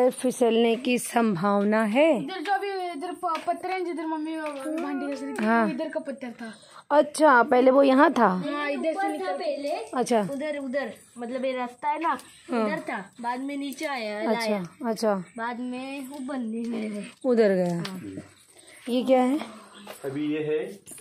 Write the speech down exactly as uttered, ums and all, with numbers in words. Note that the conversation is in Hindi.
पैर फिसलने की संभावना है। इधर जो भी इधर पत्थर है जिधर मम्मी भांडी घस रही थी, हाँ। इधर का पत्थर था। अच्छा, पहले वो यहाँ था। हाँ, इधर से निकल पहले। अच्छा, उधर उधर मतलब ये रास्ता है ना, उधर था, बाद में नीचे आया। अच्छा लाया। अच्छा, बाद में वो बनने में उधर गया। ये क्या है? अभी ये है